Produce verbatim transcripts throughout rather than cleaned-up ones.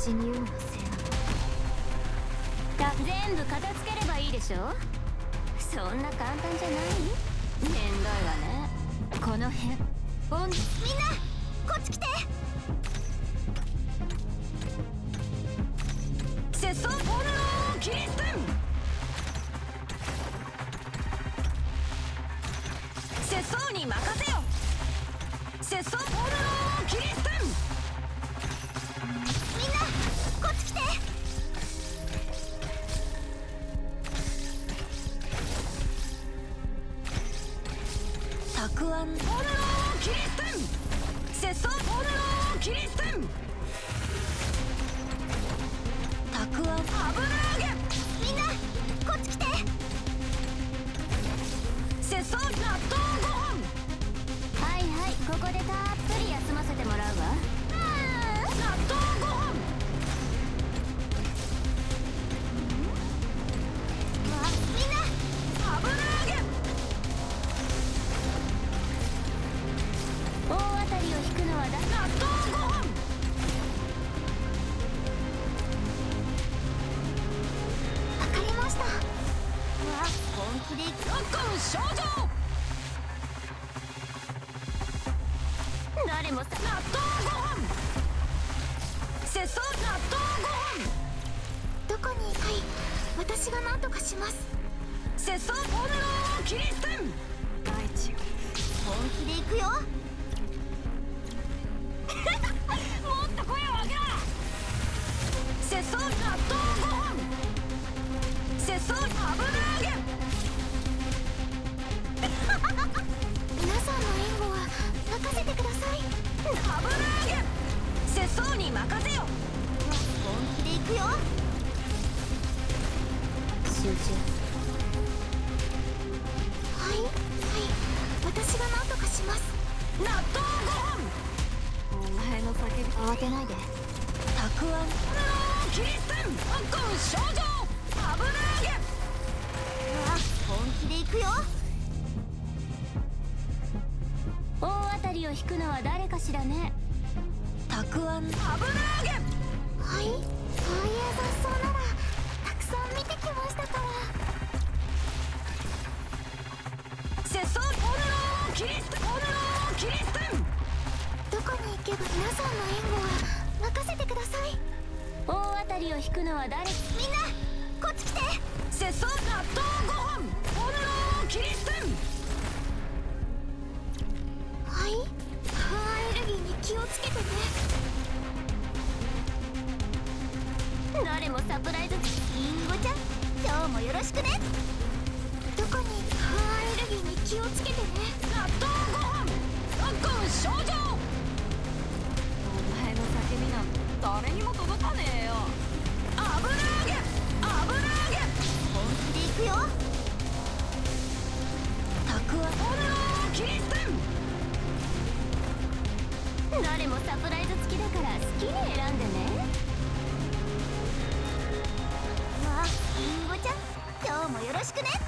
私に言うのはせや全部片付ければいいでしょ。そんな簡単じゃない。めんどいわねこの辺。おんみんなこっち来て。拙僧ポルノーキリステン。拙僧に任せよ。拙僧ポルノーキリステン。みんなこっち来て。たくあんポルノーキリステン。拙僧ポルノーキリステン。たくあん油揚げ。みんなこっち来て。拙僧納豆ご飯。はいはいここでたっぷり休ませてもらうわ。納豆ご飯。わみんな油揚げ。大当たりを引くのはだ納豆ご飯。わかりました。わ本気でいく。特訓少女。誰もさ納豆ご飯。拙僧納豆ご飯。どこにいたい。私が何とかします。拙僧ポルノーキリステン。大地本気でいくよ。もっと声を上げろ。拙僧納豆ご飯。拙僧油揚げ。皆さんの援護は任せてください。油揚げ。拙僧に任せよ。本気でいくよ。集中。はいはい私が何とかします。納豆ご飯。お前の叫び慌てないで。たくあんキリステン。特訓少女油揚げ。うわ本気でいくよ。大当たりを引くのは誰かしらね。たくあん油揚げ。はいそういう雑草ならたくさん見てきましたから。拙僧ポルノーキリステン。ポルノーキリステン。どこに行けば皆さんの援護は任せてください。大当たりを引くのは誰。みんなこっち来て。拙僧納豆ご飯。ポルノーキリステン。はいアレルギーに気をつけてね。誰もサプライズ。リンゴちゃん今日もよろしくね。どこにアレルギーに気をつけてね。納豆ご飯。特訓少女。お前の叫びなんて誰にも届かねえよ。油揚げ油揚げ。本気でいくよ。たくあんポルノーキリステン。誰もサプライズ付きだから好きに選んでね。わあリンゴちゃん今日もよろしくね。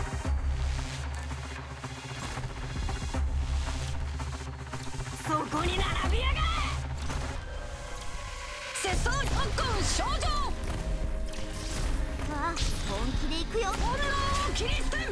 そこに並びやがれ。拙僧特訓少女。わあ本気でいくよ。ポルノーキリステン。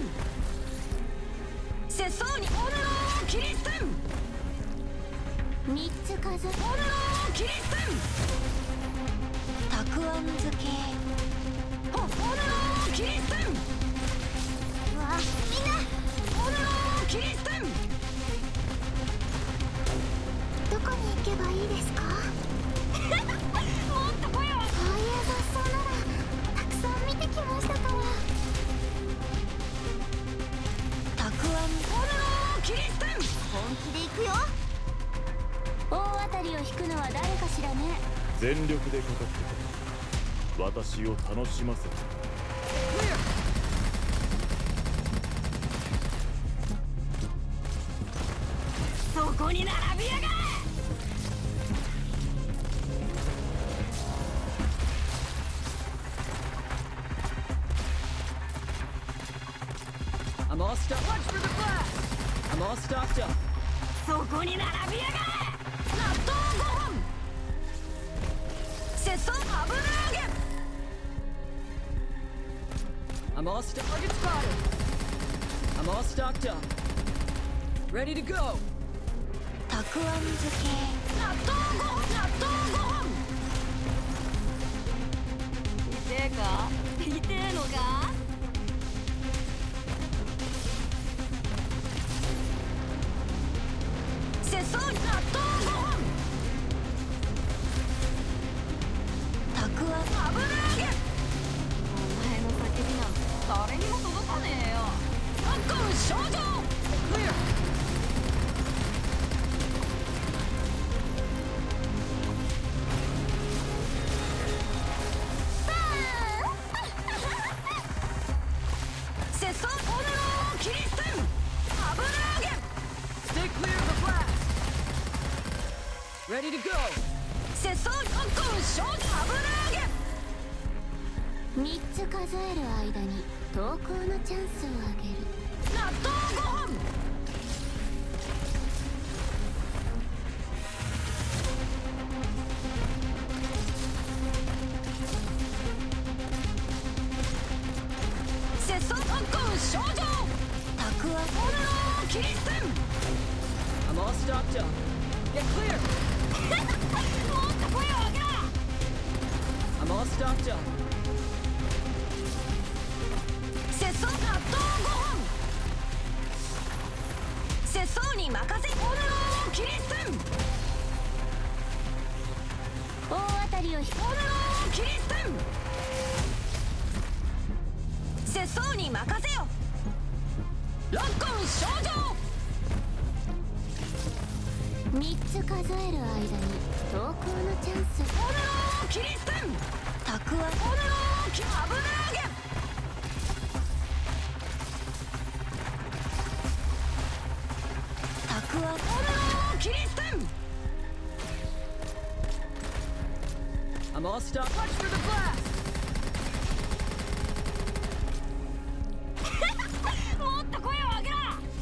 拙僧にポルノーキリステン。みっつ数ポルノーキリステン。たくあん漬け。ポポルノーキリステン。わあみんなポルノーキリステン。どこに行けばいいですか。もっと声を。そういう雑草ならたくさん見てきましたから。たくあんポルノーキリステン。本気でいくよ。大当たりを引くのは誰かしらね。 全力でかかってくる。私を楽しませて。 そこに並びやがれ。 I'm all stuck. Watch for the blast. I'm all stocked up. そこに並びやがれ。納豆ご飯。 節操油揚げ I'm all stocked. Target spotted. I'm all stocked up. Ready to go. たくあん漬け納豆ご飯納豆ご飯痛えか痛えのか節操納豆ご飯たくあん油揚げお前の叫びなんて誰にも届かねえよノックン症状クリア節操炎を切り捨てん油揚げ Stay clear of the blast. Ready to go. 節操ノックン症状油揚げみっつ数える間に投稿のチャンスをあげる納豆ご飯節操ノックン症状たくあん炎を切り捨てん I'm all stocked up. Get clear. もっと声を上げろ I'm all stocked up. 節操納豆ご飯節操に任せ炎を切り捨てん大当たりを引く炎を切り捨てん節操に任せよロックン症状みっつ数える間に投稿のチャンス炎を切り捨てんたくあん炎を切油揚げたくあん炎を切り捨てん I'm all stocked. Watch for the blast. もっと声を上げろ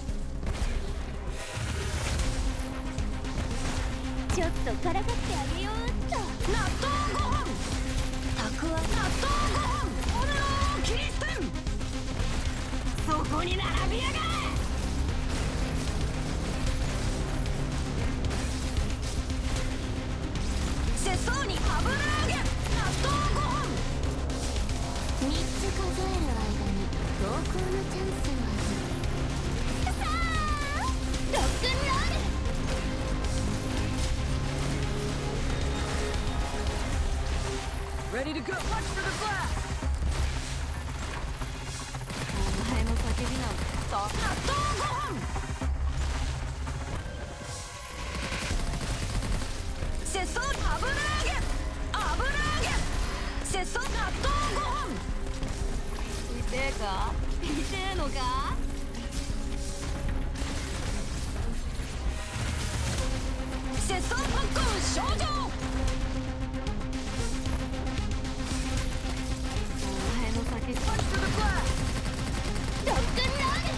ちょっとからかってあげようっと納豆ご飯たくあん納豆ご飯炎を切り捨てんそこに並びやがれ節操に油揚げ納豆ご飯みっつ数える間に投稿のチャンスをあげるさあロックンロール Ready to go. Watch for the blast. お前の叫びなんてさ納豆ご飯節操油揚げ油揚げ節操納豆ご飯痛えか痛えのか節操ノックン症状お前の叫び Watch for the blast. ロックンロール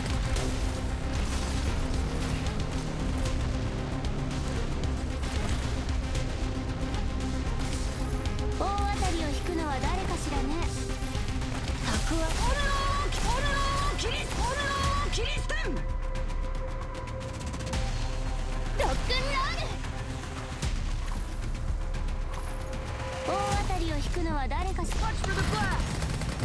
大当たりを引くのは誰かしらねたくあん炎を切り炎を切り捨てんロックンロール大当たりを引くのは誰かしら Watch for the blast.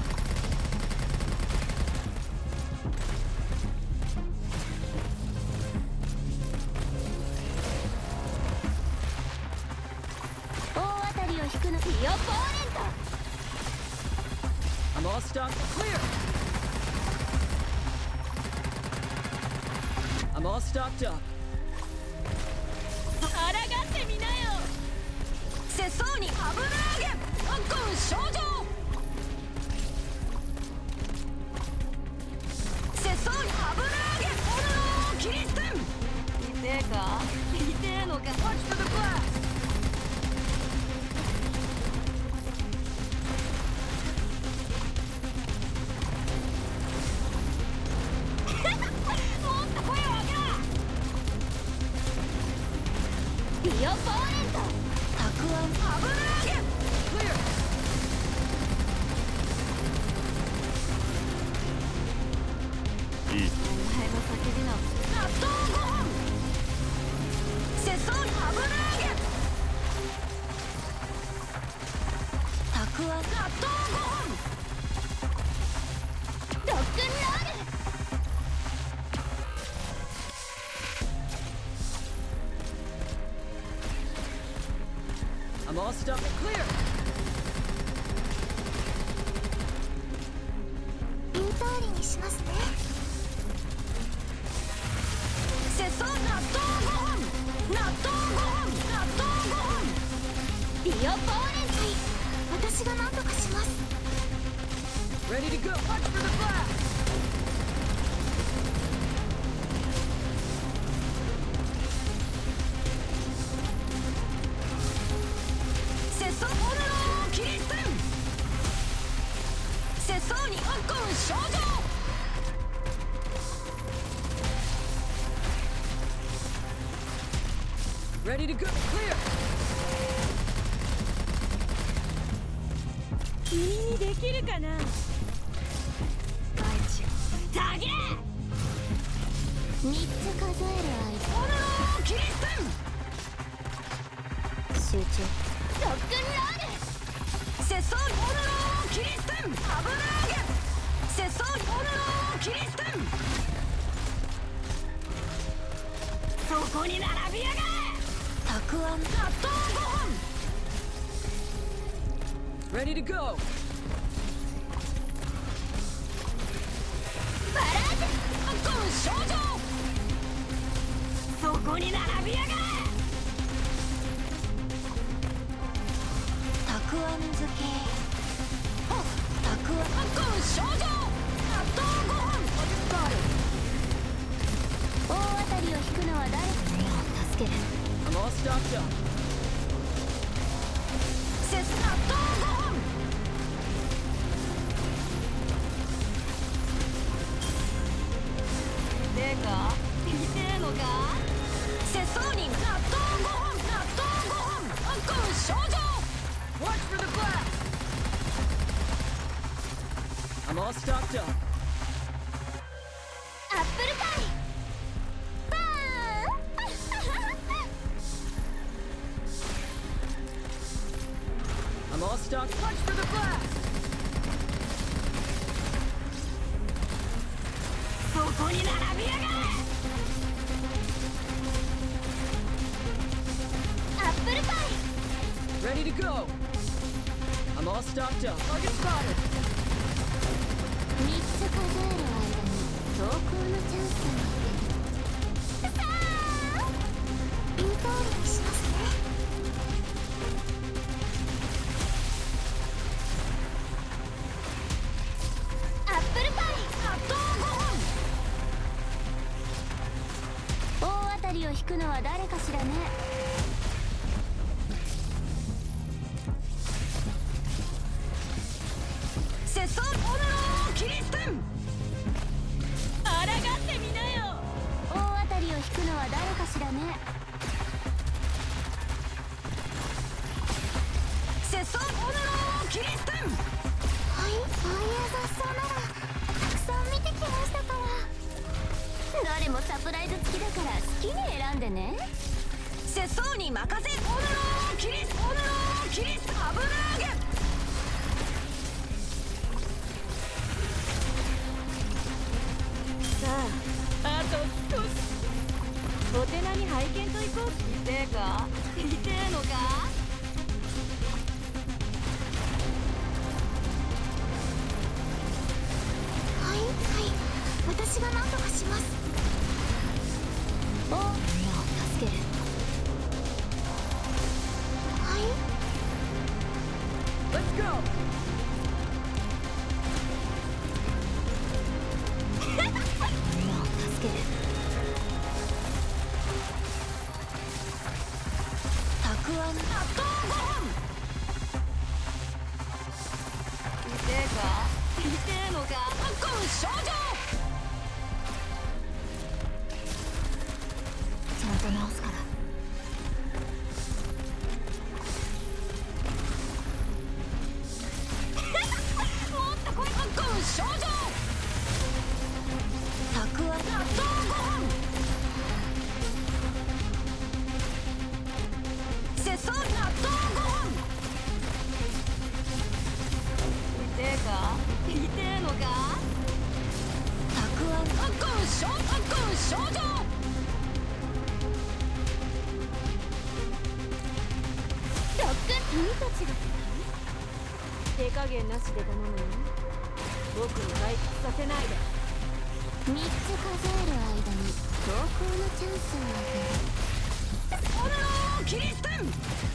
大当たりを引くのピオポーレント I'm all stocked. Clear. I'm all stocked up. 抗ってみなよ節操に油揚げノックン症状節操に油揚げ炎を切り捨てん痛えか痛えのか Watch for the blast. もっと声を上げろピオポーレントたくあん油揚げ叫びな。納豆ご飯。世相に油揚げ。たくあん。納豆ご飯。ロックンロール。 I'm all stuck and clear. 言う通りにしますね。世相納豆ご飯。納豆ご飯。納豆ご飯。ビオポーレン隊、私が何とかします。 Ready to go. Watch for the blast. 世相オルローキリステン。世相にアッコン症状。 Ready to go. Clear. 君にできるかな。タゲ。三つ数える間。オルローキリステン。集中。ロックンロール。世相にオルローキリステン。油揚げ。世相にオルローキリステン。そこに並びやがれ。たくあん。納豆ご飯。 Ready to go. バラージュ。アッコン症状。そこに並びやがれ。たくあん漬け。はったくあん。アッコン症状。納豆ご飯。大当たりを引くのは誰か。助ける。 I'm all stocked up. せ納豆ご飯。てか見てえのか。世相に納豆ご飯。納豆ご飯。アッコン症状。 Watch for the blast. I'm all stocked up. アップルパイ。バーン。 I'm all stocked. Watch for the blast. そこに並びやがれ。アップルパイ。 Ready to go. I'm all stocked up. Target spotted. 三つ数える間に投稿のチャンスが出る。さあ言う通りにしますね。アップルパイ。納豆ご飯。大当たりを引くのは誰かしらね。世相オルローキリステン。抗ってみなよ。大当たりを引くのは誰かしらね。世相オルローキリステン。はい、ああいう雑草ならたくさん見てきましたから。どれもサプライズ付きだから好きに選んでね。世相に任せ。オルローキリス。オルローキリス。油揚げ。さあ、あと少し。お手並み拝見と行こう。見てえか。見てえのか。はいはい、私が何とかします。お、助ける。はい。 Let's go. 助ける。たくあん。納豆ご飯。見てえか。見てえのか。アッコン症状。ちゃんと直すから。もっと来い。アッコン症状。たくあん。納豆君たちが手加減なしで頼むよ。僕に退屈させないで。 みっつ数える間に投稿のチャンスをあげる。炎を切り捨てん。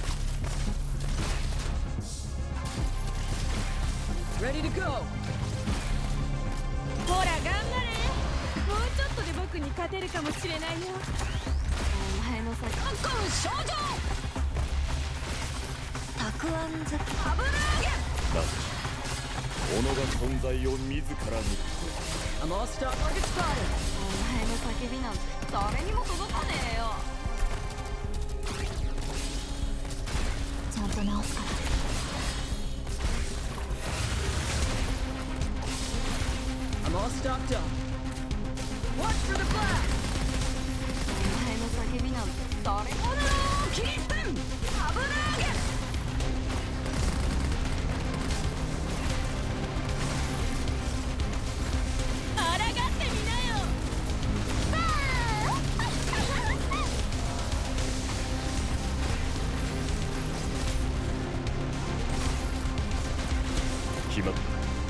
Ready to go! ほら頑張れ。もうちょっとで僕に勝てるかもしれないよ。お前の先特攻少女たくあん好き油揚げなぜ己が存在を自らに I'm all stock target spotted! お前の叫びなんて誰にも届かねえよ。 ちゃんと直すから。 I'm all stocked up. Watch for the blast! お前の叫びなんて誰も。 炎を切り捨てん油揚げ抗ってみなよ。 決まった。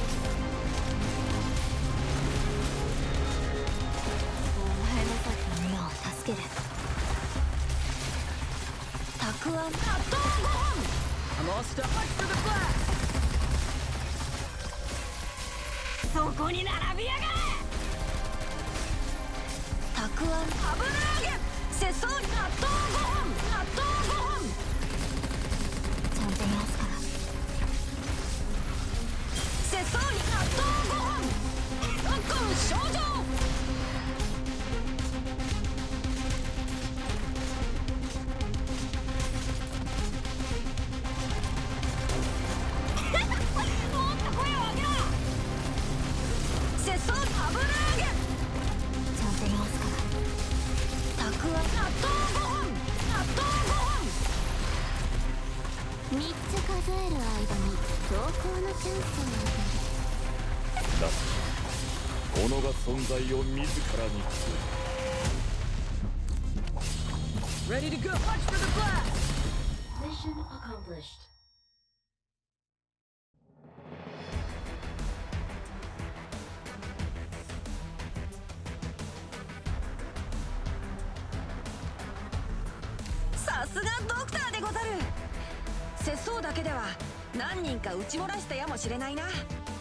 助ける。たくあん納豆ご飯。 I'm all stocked. Watch for the blast! そこに並びやがれ。 たくあん油揚げ節操納豆ご飯納豆ご飯ちゃんと直すから節操に納豆ご飯特攻少女 みっつ数える間に投稿のチャンスをあげる。 だ己が存在を自らに作る。 Ready to go! Watch for the blast! Mission accomplished. さすがドクターでござる。節操だけでは何人か撃ち漏らしたやもしれないな。